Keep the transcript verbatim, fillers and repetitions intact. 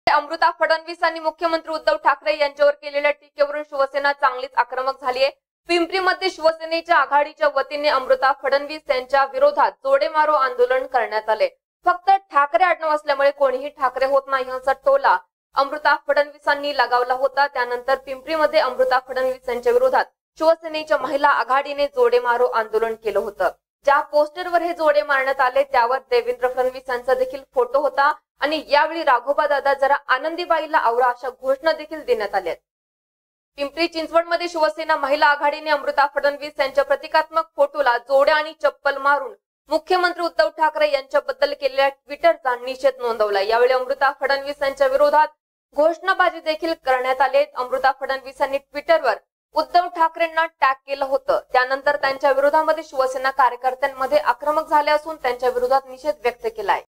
अमृता फडणवीस आणि मुख्यमंत्री उद्धव ठाकरे यांच्यावर केलेल्या टीकेवरून शिवसेना चांगलीच आक्रमक झाली आहे। पिंपरीमध्ये शिवसेनेच्या आघाडीच्या वतीने अमृता फडणवीस यांच्या विरोधात जोडे मारो आंदोलन करण्यात आले। फक्त ठाकरे आडनाव असल्यामुळे कोणीही ठाकरे होत नाही असा टोला अमृता फडणवीसांनी लगावला होता। त्यानंतर पिंपरीमध्ये अमृता फडणवीस यांच्या विरोधात शिवसेनेच्या महिला आघाडीने जोडे मारो आंदोलन केलं होतं। ज्या पोस्टरवर हे जोडे मारण्यात आले त्यावर देवेंद्र फडणवीस यांचा देखील फोटो होता आणि यावेळी राघोबा दादा जरा आनंदीबाईला आवरा अशा घोषणा देखील देण्यात आल्या। पिंपरी चिंचवडमध्ये शिवसेना महिला आघाडीने अमृता फडणवीस यांच्या प्रतिकात्मक फोटोला जोड्या आणि चप्पल मारून मुख्यमंत्री उद्धव ठाकरे यांच्याबद्दल केलेल्या ट्विटरचा निषेध नोंदवला। यावेळी अमृता फडणवीस यांच्या विरोधात घोषणाबाजी देखील करण्यात आली। अमृता फडणवीस यांनी ट्विटरवर उद्धव ठाकरेंना टॅग केलं होतं। त्यानंतर त्यांच्या विरोधामध्ये शिवसेना कार्यकर्त्यांमध्ये आक्रमक झाले असून त्यांच्या विरोधात निषेध व्यक्त केला आहे।